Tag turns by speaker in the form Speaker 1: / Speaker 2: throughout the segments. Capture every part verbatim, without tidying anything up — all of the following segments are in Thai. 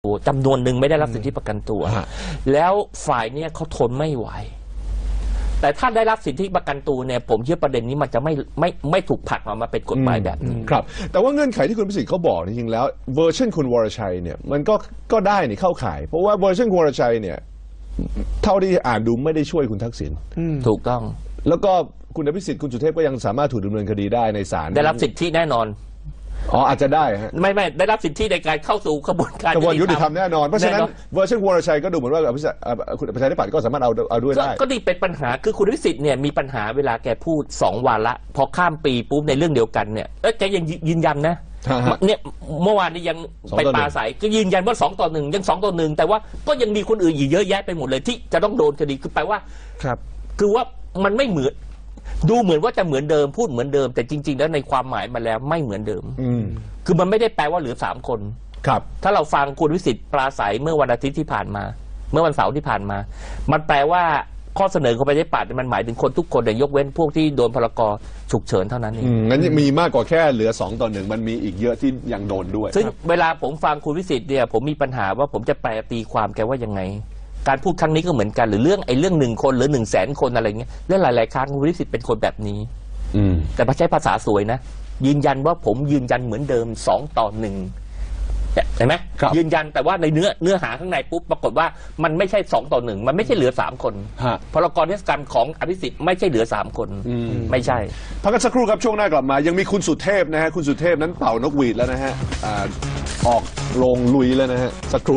Speaker 1: จำนวนหนึ่งไม่ได้รับสิทธิประกันตัวแล้วฝ่ายเนี่ยเขาทนไม่ไหวแต่ถ้าได้รับสิทธิประกันตัวเนี่ยผมเชื่อประเด็นนี้มันจะไม่ไม่ไม่ถูกผลักออกมาเป็นกฎหมายแบบนี้
Speaker 2: ครับแต่ว่าเงื่อนไขที่คุณพิสิทธิ์เขาบอกจริงๆแล้วเวอร์ชันคุณวรชัยเนี่ยมันก็ก็ได้นี่เข้าข่ายเพราะว่าเวอร์ชันคุณวรชัยเนี่ยเท่าที่อ่านดูไม่ได้ช่วยคุณทักษิณ
Speaker 1: ถูกต้อง
Speaker 2: แล้วก็คุณอภิสิทธิ์คุณสุเทพก็ยังสามารถถูกดำเนินคดีได้ในศาล
Speaker 1: ได้รับสิทธิแน่นอน
Speaker 2: อ๋ออาจจะได้ฮะ
Speaker 1: ไม่ไม่ได้รับสิทธิในการเข้าสู่กระบวนการ
Speaker 2: กระบวนยุติธรรมแน่นอนเพราะฉะนั้นเวอร์ชันวรชัยก็ดูเหมือนว่าคุณประชาธิปัตย์ก็สามารถเอาเอาด้วยได้
Speaker 1: ก็นี่เป็นปัญหาคือคุณวิสิทธิ์เนี่ยมีปัญหาเวลาแกพูดสองวาระพอข้ามปีปุ๊บในเรื่องเดียวกันเนี่ยเออแกยังยืนยันนะเนี่ยเมื่อวานนี้ยังไปปราศัยก็ยืนยันว่าสองต่อหนึ่งยังสองต่อหนึ่งแต่ว่าก็ยังมีคนอื่นอีกเยอะแยะไปหมดเลยที่จะต้องโดนคดีคือแปลว่า
Speaker 2: ครับ
Speaker 1: คือว่ามันไม่เหมือนดูเหมือนว่าจะเหมือนเดิมพูดเหมือนเดิมแต่จริงๆแล้วในความหมายมันแล้วไม่เหมือนเดิมคือมันไม่ได้แปลว่าเหลือสามคน
Speaker 2: ครับ
Speaker 1: ถ้าเราฟังคุณวิสิทธิ์ปราศัยเมื่อวันอาทิตย์ที่ผ่านมาเมื่อวันเสาร์ที่ผ่านมามันแปลว่าข้อเสนอของประชาธิปัตย์มันหมายถึงคนทุกคนแต่ยกเว้นพวกที่โดนพรกฉุกเฉินเท่านั้นเอง
Speaker 2: งั้นมีมากกว่าแค่เหลือสองต่อหนึ่งมันมีอีกเยอะที่ยังโดนด้วย
Speaker 1: ซึ่งเวลาผมฟังคุณวิสิทธิ์เนี่ยผมมีปัญหาว่าผมจะแปลตีความแกว่ายังไงการพูดครั้งนี้ก็เหมือนกันหรือเรื่องไอ้เรื่องหนึ่งคนหรือหนึ่งแสนคนอะไรเงี้ยเรื่องหลายๆครั้งคุณวิสิทธิ์เป็นคนแบบนี้แต่ใช้ภาษาสวยนะยืนยันว่าผมยืนยันเหมือนเดิมสองต่อหนึ่งเห็นไหมยืนยันแต่ว่าในเนื้อเนื้อหาข้างในปุ๊บปรากฏว่ามันไม่ใช่สองต่อหนึ่งมันไม่ใช่เหลือสามคนพรกนิติกรรมของอภิสิทธิ์ไม่ใช่เหลือสามคนไม่ใช่
Speaker 2: พักกันสักครู่ครับช่วงหน้ากลับมายังมีคุณสุเทพนะฮะคุณสุเทพนั้นเป่านกหวีดแล้วนะฮะออกโรงลุยแล้วนะฮะสักครู่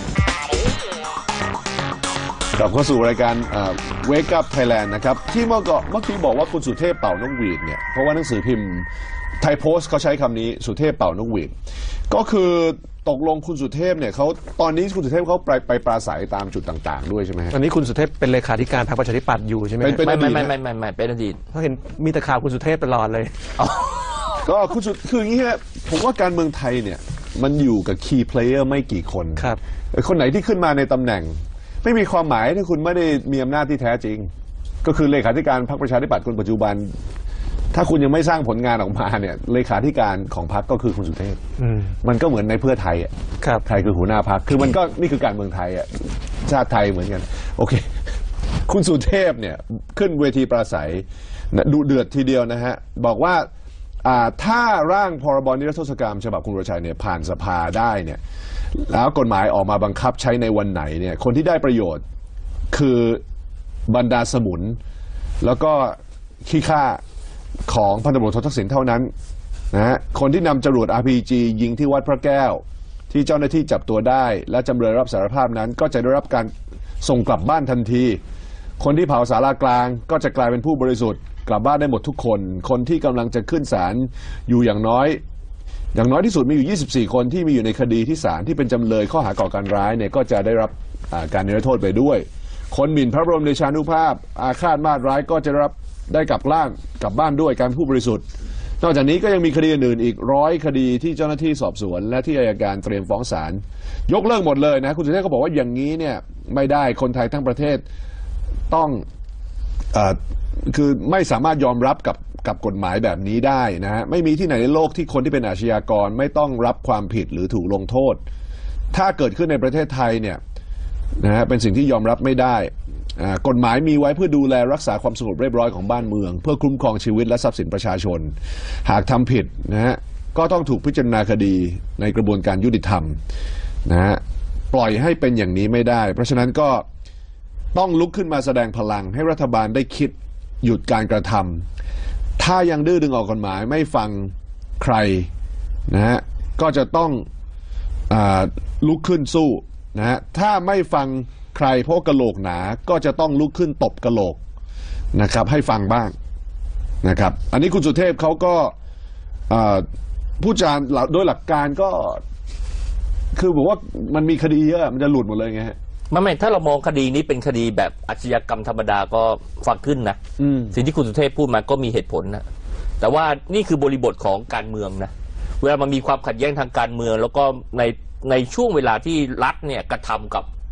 Speaker 2: กลับเข้าสู่รายการ Wake Up Thailand นะครับที่เมื่อก่อนเมื่อกี้บอกว่าคุณสุเทพเป่านกหวีดเนี่ยเพราะว่าหนังสือพิมพ์ไทยโพสต์เขาใช้คำนี้สุเทพเป่านกหวีดก็คือตกลงคุณสุเทพเนี่ยเขาตอนนี้คุณสุเทพเขาไปไปปราศัยตามจุดต่างๆด้วยใช่ไหม
Speaker 3: ตอนนี้คุณสุเทพเป็นเลขาธิการพรรคประชาธิปัตย์อยู่ใช่ไหม
Speaker 1: ไม่ไม่ไม่ไม่ไม่ไม่เป็นอดีต
Speaker 3: เพราะเห็นมีแต่ข่าวคุณสุเทพตลอดเลย
Speaker 2: ก็คุณสุคืออย่างนี้ฮะผมว่าการเมืองไทยเนี่ยมันอยู่กับคีย์เพลเยอร์ไม่กี่คน
Speaker 3: ครับ
Speaker 2: คนไหนที่ขึ้นมาในตำแหน่งไม่มีความหมายถ้าคุณไม่ได้มีอำนาจที่แท้จริงก็คือเลขาธิการพรรคประชาธิปัตย์คนปัจจุบันถ้าคุณยังไม่สร้างผลงานออกมาเนี่ยเลขาธิการของพรรคก็คือคุณสุเทพมันก็เหมือนในเพื่อไทยอ่ะไทยคือหัวหน้าพรรคคือมันก็นี่คือการเมืองไทยอ่ะชาติไทยเหมือนกันโอเคคุณสุเทพเนี่ยขึ้นเวทีปราศัยดุเดือดทีเดียวนะฮะบอกว่าถ้าร่างพรบนิรโทษกรรมฉบับคุณวรชัยเนี่ยผ่านสภาได้เนี่ยแล้วกฎหมายออกมาบังคับใช้ในวันไหนเนี่ยคนที่ได้ประโยชน์คือบรรดาสมุนแล้วก็ขี้ข้าของพันตำรวจโททักษิณเท่านั้นนะฮะคนที่นำจรวด อาร์ พี จี ยิงที่วัดพระแก้วที่เจ้าหน้าที่จับตัวได้และจำเลยรับสารภาพนั้นก็จะได้รับการส่งกลับบ้านทันทีคนที่เผาศาลากลางก็จะกลายเป็นผู้บริสุทธิ์กลับบ้านได้หมดทุกคนคนที่กำลังจะขึ้นศาลอยู่อย่างน้อยอย่างน้อยที่สุดมีอยู่ยี่สิบสี่คนที่มีอยู่ในคดีที่ศาลที่เป็นจำเลยข้อหาก่อการร้ายเนี่ยก็จะได้รับการนิรโทษไปด้วยคนหมิ่นพระบรมเดชานุภาพอาฆาตมาตร้ายก็จะได้รับได้กลับล่างกลับบ้านด้วยการผู้บริสุทธิ์นอกจากนี้ก็ยังมีคดีอื่นอีกร้อยคดีที่เจ้าหน้าที่สอบสวนและที่อัยการเตรียมฟ้องศาลยกเลิกหมดเลยนะคุณสุเทพก็บอกว่าอย่างนี้เนี่ยไม่ได้คนไทยทั้งประเทศต้องเอ่อคือไม่สามารถยอมรับกับกับกฎหมายแบบนี้ได้นะฮะไม่มีที่ไหนในโลกที่คนที่เป็นอาชญากรไม่ต้องรับความผิดหรือถูกลงโทษถ้าเกิดขึ้นในประเทศไทยเนี่ยนะฮะเป็นสิ่งที่ยอมรับไม่ได้กฎหมายมีไว้เพื่อดูแลรักษาความสงบเรียบร้อยของบ้านเมืองเพื่อคุ้มครองชีวิตและทรัพย์สินประชาชนหากทำผิดนะฮะก็ต้องถูกพิจารณาคดีในกระบวนการยุติธรรมนะฮะปล่อยให้เป็นอย่างนี้ไม่ได้เพราะฉะนั้นก็ต้องลุกขึ้นมาแสดงพลังให้รัฐบาลได้คิดหยุดการกระทำถ้ายังดื้อดึงออกกฎหมายไม่ฟังใครนะฮะก็จะต้องลุกขึ้นสู้นะฮะถ้าไม่ฟังใครเพราะกะโหลกหนาก็จะต้องลุกขึ้นตบกะโหลกนะครับให้ฟังบ้างนะครับอันนี้คุณสุเทพเขาก็ผู้จารโดยหลักการก็คือบอกว่ามันมีคดีเยอะมันจะหลุดหมดเลยไงฮะ
Speaker 1: ไม่ไม่ถ้าเรามองคดีนี้เป็นคดีแบบอาชญากรรมธรรมดาก็ฟังขึ้นนะสิ่งที่คุณสุเทพพูดมาก็มีเหตุผลนะแต่ว่านี่คือบริบทของการเมืองนะเวลามันมีความขัดแย้งทางการเมืองแล้วก็ในในช่วงเวลาที่รัฐเนี่ยกระทำกับ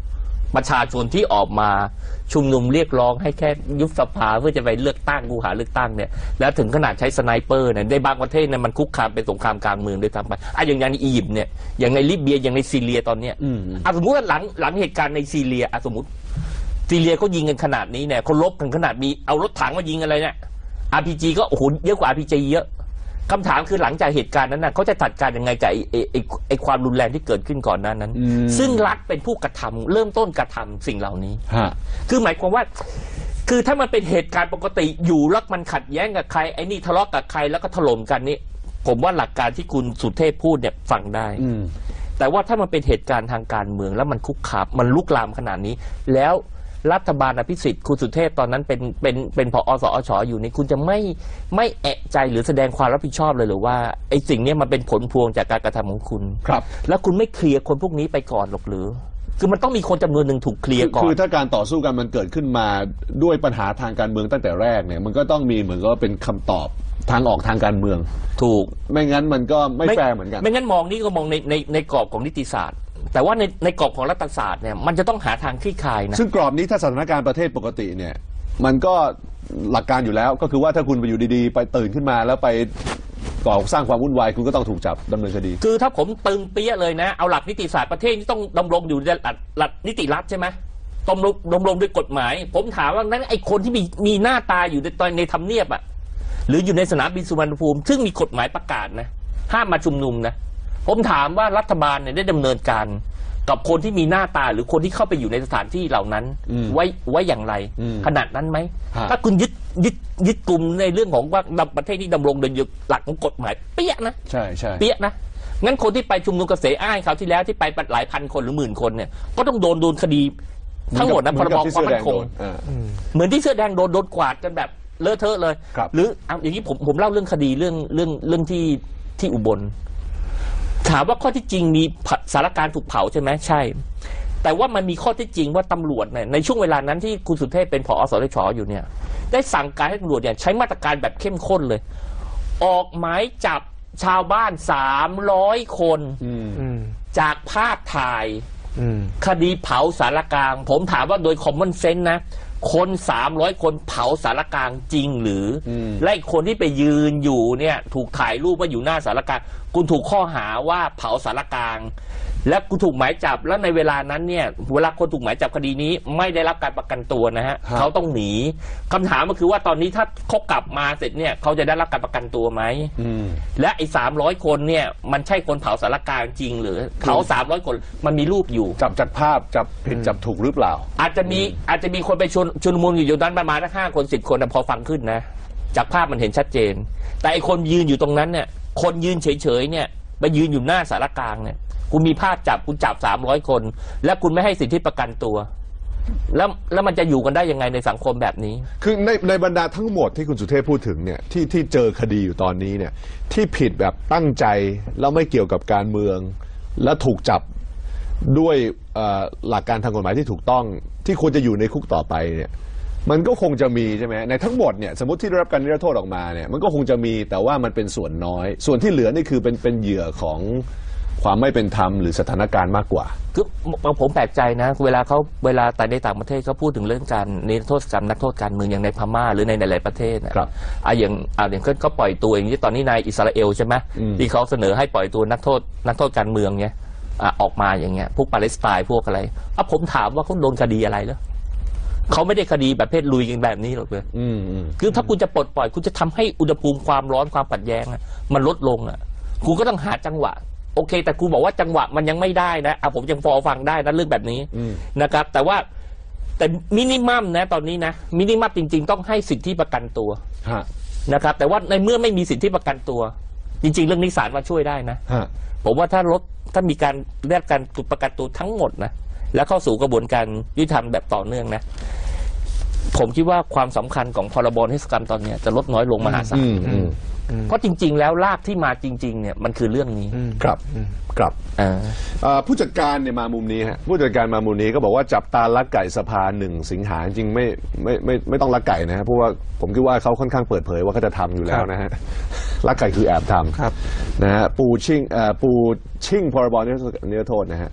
Speaker 1: ประชาชนที่ออกมาชุมนุมเรียกร้องให้แค่ยุบสภาเพื่อจะไปเลือกตั้งกูหาเลือกตั้งเนี่ยแล้วถึงขนาดใช้สไนเปอร์เนี่ยในบางประเทศเนี่ยมันคุกคามเป็นสงครามกลางเมืองด้วยซ้ำไปอ่ะอย่างอย่างในอียิปต์เนี่ยอย่างในลิเบียอย่างในซีเรียตอนเนี้ยอ่ะสมมติว่าหลังหลังเหตุการณ์ในซีเรียอ่ะสมมติซีเรียเขายิงกันขนาดนี้เนี่ยเขาลบกันขนาดมีเอารถถังมายิงอะไรเนี่ย อาร์ พี จี ก็โอ้โหเยอะกว่า อาร์ พี จี เยอะคำถามคือหลังจากเหตุการณ์นั้นน่ะเขาจะจัดการยังไงกับไอ้ไอ้ไอ้ไอ้ความรุนแรงที่เกิดขึ้นก่อนหน้านั้นซึ่งรัฐเป็นผู้กระทำเริ่มต้นกระทำสิ่งเหล่านี้คือหมายความว่าคือถ้ามันเป็นเหตุการณ์ปกติอยู่แล้วมันขัดแย้งกับใครไอ้นี่ทะเลาะกับใครแล้วก็ถล่มกันนี่ผมว่าหลักการที่คุณสุเทพพูดเนี่ยฟังได้แต่ว่าถ้ามันเป็นเหตุการณ์ทางการเมืองแล้วมันคุกคามมันลุกลามขนาดนี้แล้วรัฐบาลอภิสิทธิ์คุณสุเทพตอนนั้นเป็นเป็นเป็นผอ.สอช.อยู่นี่คุณจะไม่ไม่แอะใจหรือแสดงความรับผิดชอบเลยหรือว่าไอ้สิ่งนี้มันเป็นผลพวงจากการกระทำของคุณ
Speaker 2: ครับ
Speaker 1: แล้วคุณไม่เคลียร์คนพวกนี้ไปก่อนหรอกหรือคือมันต้องมีคนจำนวนหนึ่งถูกเคลียร์ก่อน
Speaker 2: คือถ้าการต่อสู้กันมันเกิดขึ้นมาด้วยปัญหาทางการเมืองตั้งแต่แรกเนี่ยมันก็ต้องมีเหมือนกับเป็นคำตอบทางออกทางการเมือง
Speaker 1: ถูก
Speaker 2: ไม่งั้นมันก็ไม่แฟร์เหมือนกัน
Speaker 1: ไม่งั้นมองนี่ก็มองในในในกรอบของนิติศาสตร์แต่ว่าในในกรอบของรัฐศาสตร์เนี่ยมันจะต้องหาทางคลี่คลายนะ
Speaker 2: ซึ่งกรอบนี้ถ้าสถานการณ์ประเทศปกติเนี่ยมันก็หลักการอยู่แล้วก็คือว่าถ้าคุณไปอยู่ดีๆไปตื่นขึ้นมาแล้วไปก่อสร้างความวุ่นวายคุณก็ต้องถูกจับดำเนินคดี
Speaker 1: คือถ้าผมตึงเปี้ยเลยนะเอาหลักนิติศาสตร์ประเทศที่ต้องดำรงอยู่ในหลักหลักนิติรัฐใช่ไหมต้องดำรงด้วยกฎหมายผมถามว่านั้นไอ้คนที่มีมีหน้าตาอยู่ในตอนในทำเนียบอ่ะหรืออยู่ในสนามบินสุวรรณภูมิซึ่งมีกฎหมายประกาศนะห้ามมาชุมนุมนะผมถามว่ารัฐบาลเนี่ยได้ดำเนินการกับคนที่มีหน้าตาหรือคนที่เข้าไปอยู่ในสถานที่เหล่านั้นไว้ไว้อย่างไรขนาดนั้นไหมถ้าคุณยึดยึดยึดกลุ่มในเรื่องของว่าประเทศที่ดำรงโดยหลักของกฎหมายเปี้ยนะ
Speaker 2: ใช่ใช่
Speaker 1: เปี้ยนะงั้นคนที่ไปชุมนุมเกษตรอ้ายเขาที่แล้วที่ไปหลายพันคนหรือหมื่นคนเนี่ยก็ต้องโดนโดนคดีทั้งหมดนะพรบความมั่นคงเหมือนที่เสื้อแดงโดนโดนกวาดกันแบบเลอะเทอะเลยหรืออย่างนี้ผมผมเล่าเรื่องคดีเรื่องเรื่องเรื่องที่ที่อุบลถามว่าข้อที่จริงมีสารการถูกเผาใช่ไหมใช่แต่ว่ามันมีข้อที่จริงว่าตำรวจเนี่ยในช่วงเวลานั้นที่คุณสุเทพเป็นผอ.สทช.อยู่เนี่ยได้สั่งการให้ตำรวจเนี่ยใช้มาตรการแบบเข้มข้นเลยออกหมายจับชาวบ้านสามร้อยคนจากภาพถ่ายคดีเผาสารกลางผมถามว่าโดยคอมมอนเซนส์นะคนสามร้อยคนเผาสารกลางจริงหรือและคนที่ไปยืนอยู่เนี่ยถูกถ่ายรูปว่าอยู่หน้าสารกลางคุณถูกข้อหาว่าเผาสารกลางและคุณถูกหมายจับแล้วในเวลานั้นเนี่ยเวลาคนถูกหมายจับคดีนี้ไม่ได้รับการประกันตัวนะฮะเขาต้องหนีคำถามก็คือว่าตอนนี้ถ้าเขากลับมาเสร็จเนี่ยเขาจะได้รับการประกันตัวไหมและไอ้สามร้อยคนเนี่ยมันใช่คนเผาสารกลางจริงหรือเผาสามร้อยคนมันมีรูปอยู่
Speaker 2: จับจากภาพจับผิดจับถูกหรือเปล่า
Speaker 1: อาจจะมีอาจจะมีคนไปชนชุนมุนอยู่อยู่ด้านประมาณห้าคนสิบคนพอฟังขึ้นนะจากภาพมันเห็นชัดเจนแต่ไอ้คนยืนอยู่ตรงนั้นเนี่ยคนยืนเฉยๆเนี่ยไปยืนอยู่หน้าสารกลางเนี่ยคุณมีภาพจับคุณจับสามร้อยคนและคุณไม่ให้สิทธิประกันตัวแล้วแล้วมันจะอยู่กันได้ยังไงในสังคมแบบนี้
Speaker 2: คือในในบรรดาทั้งหมดที่คุณสุเทพพูดถึงเนี่ยที่ที่เจอคดีอยู่ตอนนี้เนี่ยที่ผิดแบบตั้งใจแล้วไม่เกี่ยวกับการเมืองและถูกจับด้วยหลักการทางกฎหมายที่ถูกต้องที่ควรจะอยู่ในคุกต่อไปเนี่ยมันก็คงจะมีใช่ไหมในทั้งหมดเนี่ยสมมติที่ได้รับการนิรโทษออกมาเนี่ยมันก็คงจะมีแต่ว่ามันเป็นส่วนน้อยส่วนที่เหลือนี่คือเป็นเป็นเหยื่อของความไม่เป็นธรรมหรือสถานการณ์มากกว่า
Speaker 1: คือผมแปลกใจนะเวลาเขาเวลาแต่ในต่างประเทศเขาพูดถึงเรื่องการนิรโทษกรรมนักโทษการเมืองอย่างในพม่าหรือในหลายๆประเทศนะครับอ่ะอย่างอ่ะอย่างเช่นก็ปล่อยตัวอย่างที่ตอนนี้ในอิสราเอลใช่ไหมที่เขาเสนอให้ปล่อยตัวนักโทษนักโทษการเมืองเนี่ยอ่ะออกมาอย่างเงี้ยพวกปาเลสไตน์พวกอะไรอ่ะผมถามว่าเขาโดนคดีอะไรแล้วเขาไม่ได้คดีแบบเพศลุยกันแบบนี้หรอกเลยคือถ้าคุณจะปลดปล่อยคุณจะทำให้อุณหภูมิความร้อนความขัดแย้งมันลดลงอ่ะคุณก็ต้องหาจังหวะโอเคแต่ครูบอกว่าจังหวะมันยังไม่ได้นะอ่ะผมยังพอฟังได้นะเรื่องแบบนี้นะครับแต่ว่าแต่มินิมัมนะตอนนี้นะมินิมัมจริงๆต้องให้สิทธิประกันตัวนะครับแต่ว่าในเมื่อไม่มีสิทธิประกันตัวจริงๆเรื่องนี้ศาลมาช่วยได้นะผมว่าถ้าลดถ้ามีการเรียกการประกันตัวทั้งหมดนะแล้วเข้าสู่กระบวนการยุติธรรมแบบต่อเนื่องนะผมคิดว่าความสำคัญของพรบนิรโทษกรรมตอนนี้จะลดน้อยลงมหาศาลเพราะจริงๆแล้วรากที่มาจริงๆเนี่ยมันคือเรื่องนี้
Speaker 2: ครับครับผู้จัดการเนี่ยมามุมนี้ฮะผู้จัดการมามุมนี้ก็บอกว่าจับตาลักไก่สภาหนึ่งสิงหาจริงไม่ไม่ไม่ไม่ต้องลักไก่นะฮะเพราะว่าผมคิดว่าเขาค่อนข้างเปิดเผยว่าเขาจะทำอยู่แล้วนะฮะลักไก่คือแอบทำนะฮะปูชิ่งปูชิ่งพรบนิรโทษนะฮะ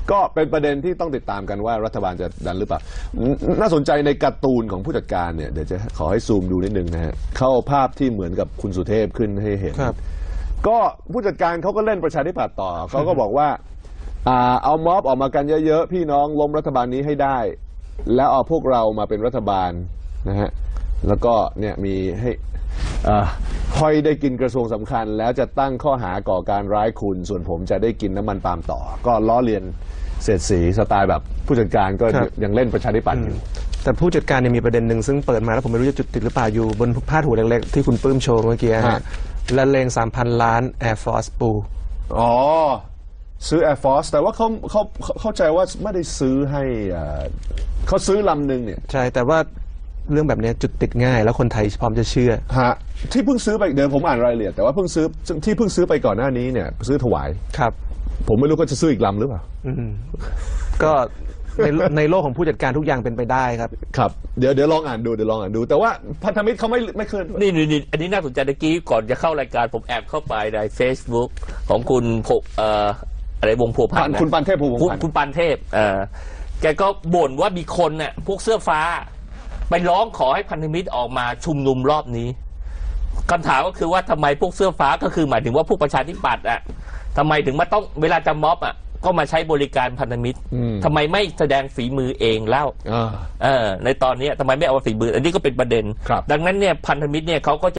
Speaker 2: ก็เป็นประเด็นที่ต้องติดตามกันว่ารัฐบาลจะดันหรือเปล่าน่าสนใจในการ์ตูนของผู้จัดการเนี่ยเดี๋ยวจะขอให้ซูมดูนิดนึงนะฮะเข้าภาพที่เหมือนกับคุณสุเทพขึ้นให้เห็น
Speaker 3: ครับ
Speaker 2: ก็ผู้จัดการเขาก็เล่นประชาธิปัตย์ต่อ เขาก็บอกว่าอ่าเอาม็อบออกมากันเยอะๆพี่น้องล้มรัฐบาลนี้ให้ได้ แล้วเอาพวกเรามาเป็นรัฐบาลนะฮะแล้วก็เนี่ยมีให้ค่อยได้กินกระทรวงสำคัญแล้วจะตั้งข้อหาก่อการร้ายคุณ ส่วนผมจะได้กินน้ำมันปาล์มต่อ ก็ล้อเลียนเสียดสีสไตล์แบบผู้จัดการก็ยังเล่นประชาธิปัตย์อยู่
Speaker 3: แต่ผู้จัดการเนี่ยมีประเด็นหนึ่งซึ่งเปิดมาแล้วผมไม่รู้จะจุดติดหรือเปล่าอยู่บนพาดหัวเล็กๆที่คุณปื้มโชว์เมื่อกี้ฮะละเลงสามพันล้าน Air Force ปู
Speaker 2: อ๋อซื้อ Air Force แต่ว่าเขาเขาเข้าใจว่าไม่ได้ซื้อให้เขาซื้อลำหนึ่งเนี่ย
Speaker 3: ใช่แต่ว่าเรื่องแบบนี้จุดติดง่ายแล้วคนไทยพร้อมจะเชื่อ
Speaker 2: ฮะที่เพิ่งซื้อไปเดี๋ยวผมอ่านรายละเอียดแต่ว่าเพิ่งซื้อที่เพิ่งซื้อไปก่อนหน้านี้เนี่ยซื้อถวาย
Speaker 3: ครับ
Speaker 2: ผมไม่รู้เขาจะซื้ออีกลำหรือเปล่า
Speaker 3: ก็ในในโลกของผู้จัดการทุกอย่างเป็นไปได้ครับ
Speaker 2: ครับเดี๋ยวเดี๋ยวลองอ่านดูเดี๋ยวลองอ่านดูแต่ว่าพันธมิตรเขาไม่ไม่เคลื่อน
Speaker 1: นี่นี่อันนี้น่าสนใจเมื่อกี้ก่อนจะเข้ารายการผมแอบเข้าไปใน Facebook ของคุณเอ่ออะไรวงพัวพันธ์
Speaker 2: คุณปันเทพวงพันธ์
Speaker 1: คุณปันเทพเออแกก็บ่นว่ามีคนเนี่ยพวกเสื้อฟ้าไปร้องขอให้พันธมิตรออกมาชุมนุมรอบนี้คำถามก็คือว่าทำไมพวกเสื้อฟ้าก็คือหมายถึงว่าพวกประชาธิปัตย์อ่ะทำไมถึงมาต้องเวลาจะม็อบอ่ะก็มาใช้บริการพันธมิตรทำไมไม่แสดงฝีมือเองเล่าเออในตอนนี้ทำไมไม่เอาฝีมืออันนี้ก็เป็นประเด็นดังนั้นเนี่ยพันธมิตรเนี่ยเขาก็